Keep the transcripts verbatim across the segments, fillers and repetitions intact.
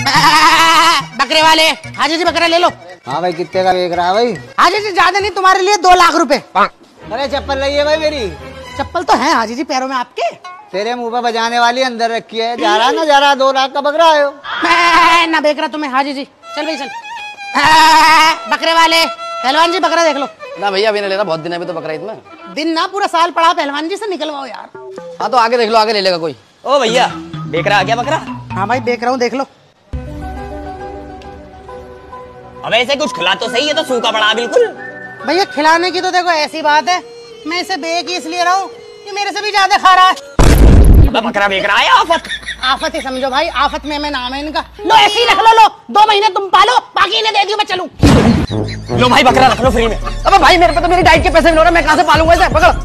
बकरे वाले हाजी जी बकरा ले लो। हाँ भाई कितने का बेच रहा है भाई? हाजी जी ज्यादा नहीं, तुम्हारे लिए दो लाख रुपए। अरे चप्पल रही है भाई मेरी। चप्पल तो है हाजी जी पैरों में आपके। तेरे मुंह पे बजाने वाली अंदर रखी है। जा रहा ना जा रहा, दो लाख का बकरा आयो। मैं ना बेच रहा तुम्हें हाजी जी। चल भाई चल। बकरे वाले पहलवान जी बकरा देख लो। ना भैया अभी नहीं लेना, बहुत दिन है अभी तो बकरा ईद में। दिन ना पूरा साल पड़ा, पहलवान जी से निकलवाओ यार। हाँ तो आगे देख लो, आगे ले लेगा कोई। ओ भैया देख रहा क्या बकरा? हाँ भाई देख रहा हूँ, देख लो। अब ऐसे कुछ खिला तो सही है, तो सूखा पड़ा बिल्कुल। भैया खिलाने की तो देखो ऐसी बात है, मैं इसे बेच इसलिए रहा हूँ कि मेरे से भी ज्यादा खा रहा है। बकरा बेच रहा है आफत। आफत ही समझो भाई, आफत में मैं नाम है इनका। लो ऐसे ही रख लो, लो दो महीने तुम पालो, बाकी इन्हें दे दियो, मैं चलूं। लो भाई बकरा रख लो फ्री में। अबे भाई मेरे पे तो मेरी डाइट के पैसे मिल रहे, मैं कहाँ से पालूंगा इसे? पकड़।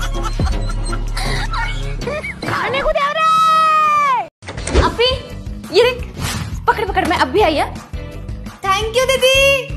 खाने को दे रहा है। अभी ये देख, पकड़ पकड़, मैं अब भी आई है। थैंक यू दीदी।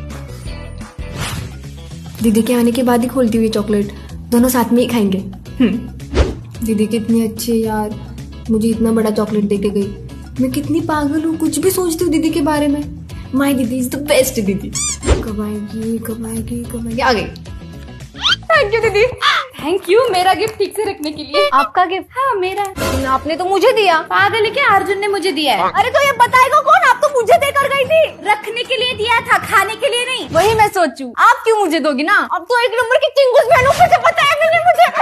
दीदी के आने के बाद ही खोलती हुई चॉकलेट, दोनों साथ में ही खाएंगे। दीदी कितनी अच्छी है यार, मुझे इतना बड़ा चॉकलेट देके गई। मैं कितनी पागल हूँ, कुछ भी सोचती हूँ दीदी के बारे में। माय दीदी इज द बेस्ट दीदी। कब आएगी कब आएगी कब आएगी? आ गई। थैंक यू दीदी। थैंक यू मेरा गिफ्ट ठीक से रखने के लिए। आपका गिफ्ट? हाँ मेरा। आपने तो मुझे दिया। पागल है क्या, अर्जुन ने मुझे दिया है। अरे तो ये बताएगा कौन? आप तो मुझे देकर गई थी। रखने के लिए दिया था, खाने के लिए नहीं। वही मैं सोचूं, आप क्यों मुझे दोगी ना? अब तो एक नंबर की चिंगूस बहनों को पता है मुझे।